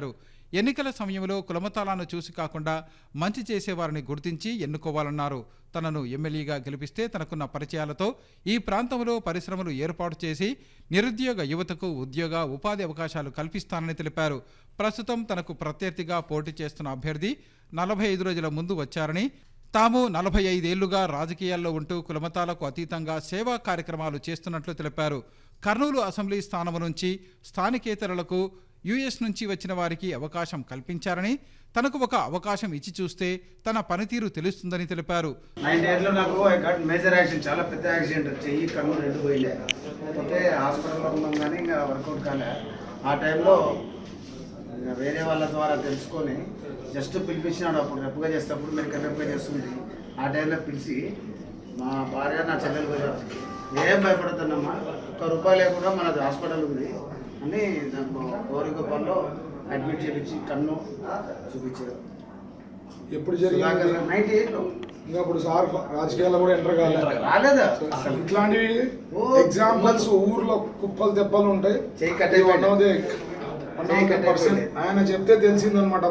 ఎన్నికల సమయంలో కులమతాలను చూసి కాకుండా మంచి చేసేవారిని గుర్తించి ఎన్నుకోవాలన్నారు. తనను ఎమ్మెల్యేగా గెలిపిస్తే తనకున్న పరిచయాలతో ఈ ప్రాంతంలో పరిశ్రమలు ఏర్పాటు చేసి నిరుద్యోగ యువతకు ఉద్యోగ ఉపాధి అవకాశాలు కల్పిస్తానని తెలిపారు. ప్రస్తుతం తనకు ప్రత్యర్థిగా పోటీ చేస్తున్న అభ్యర్థి నలభై ఐదు రోజుల ముందు వచ్చారని, తాము నలభై ఐదేళ్లుగా రాజకీయాల్లో ఉంటూ కులమతాలకు అతీతంగా సేవా కార్యక్రమాలు చేస్తున్నట్లు తెలిపారు. కర్నూలు అసెంబ్లీ స్థానం నుంచి స్థానికేతరులకు యుఎస్ నుంచి వచ్చిన వారికి అవకాశం కల్పించారని, తనకు ఒక అవకాశం ఇచ్చి చూస్తే తన పనితీరు తెలుస్తుందని తెలిపారు. మేజర్ యాక్సిడెంట్, చాలా పెద్ద యాక్సిడెంట్, చెయ్యి కన్ను రెండు పోయిలే, అయితే హాస్పిటల్లో ఉన్నాం కానీ ఇంకా వర్కౌట్ కాలే. ఆ టైంలో వేరే వాళ్ళ ద్వారా తెలుసుకొని జస్ట్ పిలిపించినాడు. అప్పుడు రెప్పుగా చేసేటప్పుడు మెడికల్ రెప్పుగా చేస్తుంది. ఆ టైంలో పిలిచి మా భార్య నా చెల్లెలు పోయారు, ఏం భయపడుతున్నామ్మా, ఒక్క రూపాయి లేకుండా మనది హాస్పిటల్ ఉంది అని దాంట్లో గౌరీగోపాల్లో అడ్మిట్ చేయించి కన్ను చూపించారు. ఎప్పుడు జరిగింది? నైన్టీ ఎయిట్లో. ఇంకా అప్పుడు సార్ రాజకీయాల్లో కూడా ఎంటర్ కాలేదు. రాలేదా? ఇట్లాంటివి ఎగ్జాంపుల్స్ ఊర్లో కుప్పలు తెప్పలు ఉంటాయి. ఆయన చెప్తే తెలిసిందనమాట.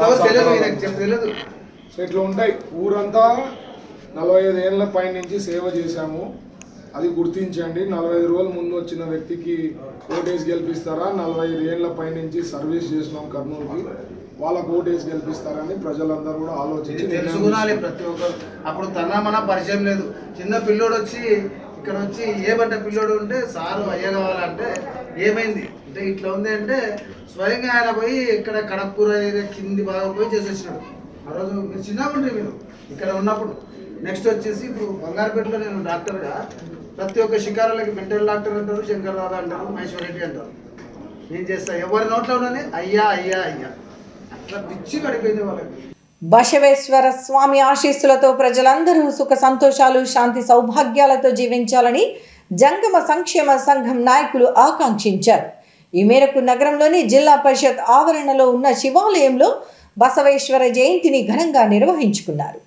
సో ఇట్లా ఉంటాయి. ఊరంతా నలభై ఐదు ఏళ్ళ పై నుంచి సేవ చేశాము, అది గుర్తించండి. నలభై ఐదు రోజుల ముందు వచ్చిన వ్యక్తికి ఓటేసి గెలిపిస్తారా, నలభై ఐదు ఏళ్ల పై నుంచి సర్వీస్ చేసినాం కర్నూలుకి, వాళ్ళకు ఓటేసి గెలిపిస్తారని ప్రజలందరూ కూడా ఆలోచించి తెలుసుకునాలి ప్రతి ఒక్కరు. అప్పుడు తన మన పరిచయం లేదు. చిన్న పిల్లోడు వచ్చి ఇక్కడ వచ్చి ఏమంటే పిల్లోడు ఉంటే సారు అయ్య కావాలంటే ఏమైంది అంటే ఇట్లా ఉంది అంటే స్వయంగా ఆయన పోయి ఇక్కడ కడపూర కింది బాగా పోయి చేసి వచ్చినాడు. ఆ రోజు మీరు చిన్నగా ఉంటే మీరు ఇక్కడ ఉన్నప్పుడు. నెక్స్ట్ వచ్చేసి ఇప్పుడు బంగారుపేటలో నేను డాక్టర్గా ప్రతి ఒక్క షికారులకి మెంటల్ డాక్టర్ అంటారు, శంకర్ రాధా అంటారు, మహేశ్వర రెడ్డి అంటారు. నేను చేస్తా ఎవరి నోట్లో ఉన్నది అయ్యా అయ్యా అయ్యా అట్లా పిచ్చి గడిపోయింది వాళ్ళకి. బసవేశ్వర స్వామి ఆశీస్సులతో ప్రజలందరూ సుఖ సంతోషాలు శాంతి సౌభాగ్యాలతో జీవించాలని జంగమ సంక్షేమ సంఘం నాయకులు ఆకాంక్షించారు. ఈ మేరకు నగరంలోని జిల్లా పరిషత్ ఆవరణలో ఉన్న శివాలయంలో బసవేశ్వర జయంతిని ఘనంగా నిర్వహించుకున్నారు.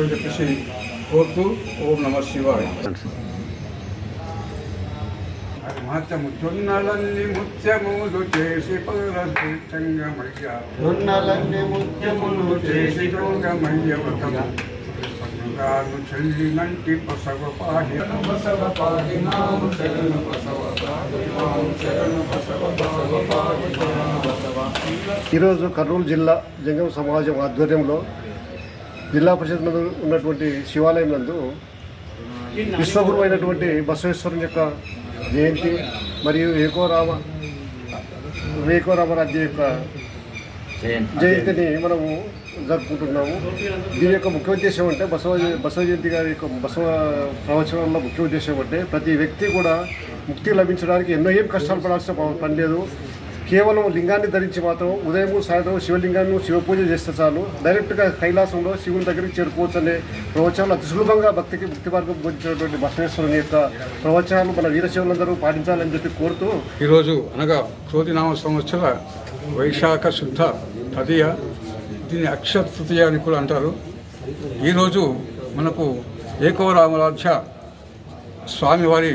జొన్నలన్నీ ముత్యములు చేసి పరమయ్య జొన్నలన్నీ ముత్యములు చేసి పరమయ్య చెల్లినంటి పసవ పాడి పసవ పాడి నాము శరణు పసవ పాడి నాము శరణు పసవ పసవ పాడి ఈరోజు కర్నూలు జిల్లా జంగమ సమాజం ఆధ్వర్యంలో జిల్లా పరిషత్ నందు ఉన్నటువంటి శివాలయం నందు విశ్వగురు అయినటువంటి బసవేశ్వరుని యొక్క జయంతి మరియు ఏకోరామ ఏకోరామరాజ్య యొక్క జయంతిని మనము జరుపుకుంటున్నాము. దీని యొక్క ముఖ్య ఉద్దేశం అంటే బసవ బసవ జయంతి గారి యొక్క బసవ ప్రవచనంలో ముఖ్య ఉద్దేశం అంటే ప్రతి వ్యక్తి కూడా ముక్తి లభించడానికి ఎన్నో ఏం కష్టాలు పడాల్సిన పని లేదు. కేవలం లింగాన్ని ధరించి మాత్రం ఉదయం సాయంత్రం శివలింగాన్ని శివ పూజ చేస్తే చాలు డైరెక్ట్గా కైలాసంలో శివుని దగ్గరికి చేరుకోవచ్చు అనే ప్రవచనాలు అతి సులభంగా భక్తికి ముక్తి మార్గం బోధించినటువంటి బసవేశ్వరుని యొక్క ప్రవచనాలు మన వీరశైవులందరూ పాటించాలని చెప్పి కోరుతూ ఈరోజు అనగా క్రోధినామ సంవత్సర వైశాఖ శుద్ధ తదియ, దీన్ని అక్షయ తృతీయ అని కూడా అంటారు. ఈరోజు మనకు ఏకోరామరాజ్య స్వామివారి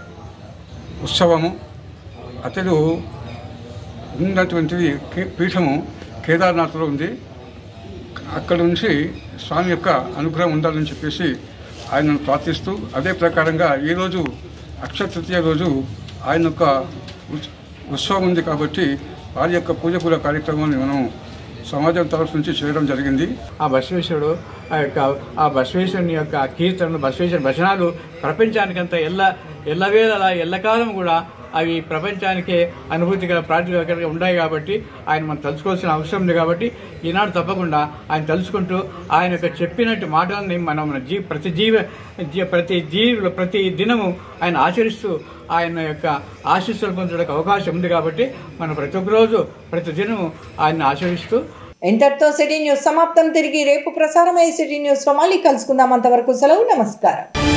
ఉత్సవము. అతడు ఉన్నటువంటిది పీఠము కేదార్నాథ్లో ఉంది. అక్కడ నుంచి స్వామి యొక్క అనుగ్రహం ఉండాలని చెప్పేసి ఆయనను ప్రార్థిస్తూ అదే ప్రకారంగా ఈరోజు అక్షయ తృతీయ రోజు ఆయన యొక్క ఉత్సవం ఉంది కాబట్టి వారి యొక్క పూజ పూజ కార్యక్రమాన్ని మనం సమాజం తరఫు నుంచి చేయడం జరిగింది. ఆ బసవేశ్వరుడు ఆ యొక్క ఆ బసవేశ్వరుని యొక్క కీర్తనలు బసవేశ్వర భజనాలు ప్రపంచానికంతా ఎల్ల ఎల్లవేళలా ఎల్లకాలం కూడా అవి ప్రపంచానికే అనుభూతిగా ప్రాతిగా ఉన్నాయి కాబట్టి ఆయన మనం తలుచుకోవాల్సిన అవసరం ఉంది. కాబట్టి ఈనాడు తప్పకుండా ఆయన తలుచుకుంటూ ఆయన యొక్క చెప్పినట్టు మాటలని మనం జీ ప్రతి జీవ ప్రతి జీవులు ప్రతి దినము ఆయన ఆచరిస్తూ ఆయన యొక్క ఆశీస్సులు పొందడానికి అవకాశం ఉంది. కాబట్టి మనం ప్రతి ఒక్క రోజు ప్రతి దినము ఆయన ఆచరిస్తూ ఇంతటితో సిటీ న్యూస్ సమాప్తం. తిరిగి రేపు ప్రసారమయ్యే సిటీ న్యూస్లో మళ్ళీ కలుసుకుందాం. అంతవరకు సెలవు, నమస్కారం.